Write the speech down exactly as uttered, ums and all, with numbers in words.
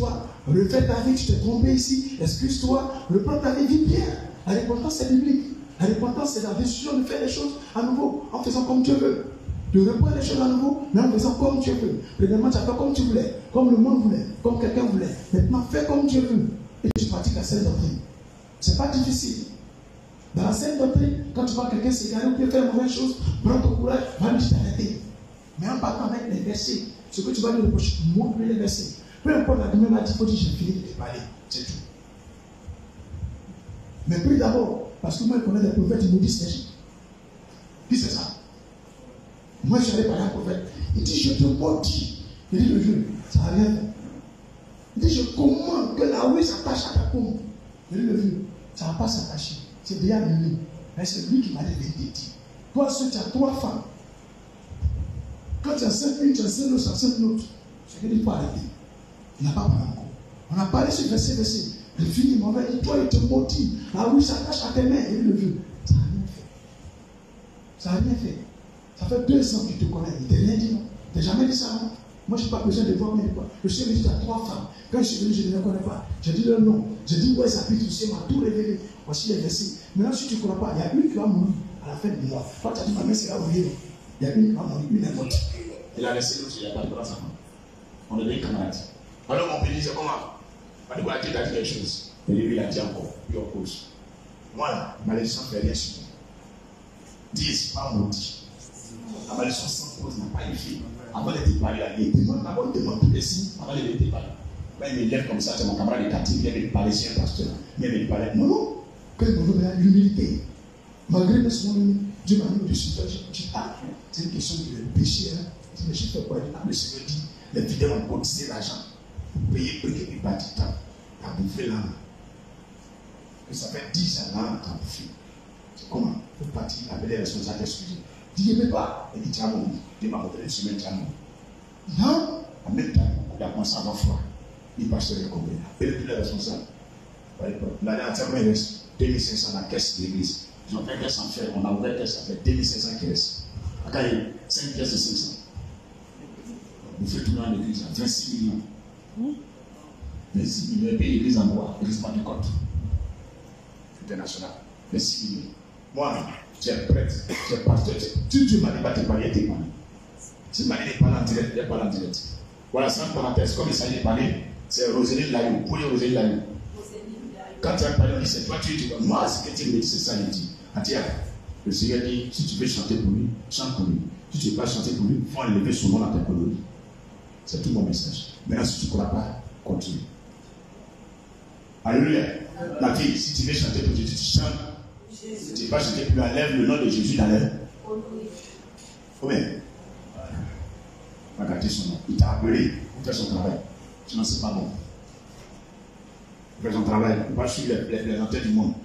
excuse-toi, refais ta vie, tu t'es trompé ici, excuse-toi, reprends ta vie, vis bien. La repentance, c'est biblique. La repentance, c'est la décision de faire les choses à nouveau, en faisant comme Dieu veut. De reprendre les choses à nouveau, mais en faisant comme Dieu veut. Premièrement, tu as fait comme tu voulais, comme le monde voulait, comme quelqu'un voulait. Maintenant, fais comme Dieu veut. Et tu pratiques la saine doctrine. Ce n'est pas difficile. Dans la saine doctrine, quand tu vois quelqu'un s'égarer ou faire une mauvaise chose, prends ton courage, va lui t'arrêter. Mais en partant avec les versets, ce que tu vas lui reprocher, montre-lui les versets. Peu importe la demain, il faut dire j'ai fini de te parler. C'est tout. Mais puis d'abord, parce que moi je connais des prophètes, ils me disent c'est juste. Puis c'est ça. Moi je suis allé parler à un prophète. Il dit je te maudis. Il dit le vieux, ça n'a rien fait. Il dit je commande que la ouïe s'attache à ta paume. Il dit le vieux, ça ne va pas s'attacher. C'est déjà annulé. Mais c'est lui qui m'a dit. Toi, seul, tu as trois femmes. Quand tu as cinq minutes, tu as cinq autres, tu as cinq autres. C'est qu'il faut arrêter. Il n'a pas parlé encore. On a parlé sur verset, verset. Le fini m'en dit, toi, il te maudit. La ouïe s'attache à tes mains. Et lui, le vieux, ça n'a rien fait. Ça n'a rien fait. Ça fait deux ans qu'il te connaît. Il ne t'a rien dit, non. Tu n'as jamais dit ça, non. Moi, je n'ai pas besoin de voir mes quoi. Je suis venu, tu as trois femmes. Quand je suis venu, je ne les connais pas. J'ai dit leur nom. J'ai dit, ouais, ça peut être aussi, m'a tout révélé. Voici les versets. Maintenant, si tu ne connais pas, il y a une qui va mourir à la fin du mois. Toi, tu as dit, ma mère sera oubliée. Il y a une qui va mourir, une est morte. Il a laissé l'autre, il n'y a pas de place à moi. On est des camarades. Alors, mon pays disait, comment? On dit, tu as dit quelque chose. Et lui, il a dit encore, il oppose. Moi, là, ma malédiction ne fait rien sur moi. dix, pas maudit. La malédiction sans cause n'a pas effet. Avant d'être parlé, il demande, d'abord, il demande tous les signes avant d'être parlé. Quand il me lève comme ça, c'est mon camarade de quartier, il vient de parler sur un pasteur. Il vient de parler. Non, non. Quand il me veut l'humilité, malgré mes soins, Dieu m'a mis dessus. Je dis, ah, c'est une question de péché. Hein. Je dis, mais je fais quoi? Le Seigneur dit, les fidèles ont cotisé l'argent pour payer pour qu'il pas du temps à bouffer l'âme. Et ça fait dix ans l'âme à bouffer. C'est comment? Il faut partir, appeler les responsables, excuser. Dis, ne pas. Il dit, tu as mon il m'a montré une semaine, tu as mon non, en même temps, il a commencé à avoir froid. Il passe sur les compagnies. Et puis les responsables. L'année entière, il reste deux mille cinq cents dans la caisse de l'église. Ils ont fait caisse en fer, on a ouvert caisse, ça fait deux mille cinq cents qui restent. Quand il y a cinq pièces de cinq cents. Vous faites tout dans l'église, vingt-six millions. vingt-six millions, et puis l'église en bois, l'église pas du compte. International. vingt-six millions. Moi, tu es prêtre, tu es pasteur, tu Dieu m'a dit, pas te parler, t'es parlé. Si m'a dit de parler en direct, il n'y a pas en direct. Voilà, sans parenthèse, comme il s'agit de parler, c'est Roseline Layo. Pour les Roseline Layo. Quand tu as parlé, on dit, c'est toi, tu dis, moi, ce que tu me dis, c'est ça, il dit. Atia, le Seigneur dit, si tu veux chanter pour lui, chante pour lui. Si tu ne veux pas chanter pour lui, il faut enlever son nom dans ta colonie. C'est tout mon message. Maintenant, si tu ne crois pas, continue. Alléluia. La fille, si tu veux chanter pour Dieu, tu chantes. Si tu ne veux pas chanter pour lui, enlève le nom de Jésus dans l'air. Combien? Va gâter son nom. Il t'a appelé pour faire son travail. Sinon, ce n'est pas bon. Il fait son travail. Il va suivre les, les, les antennes du monde.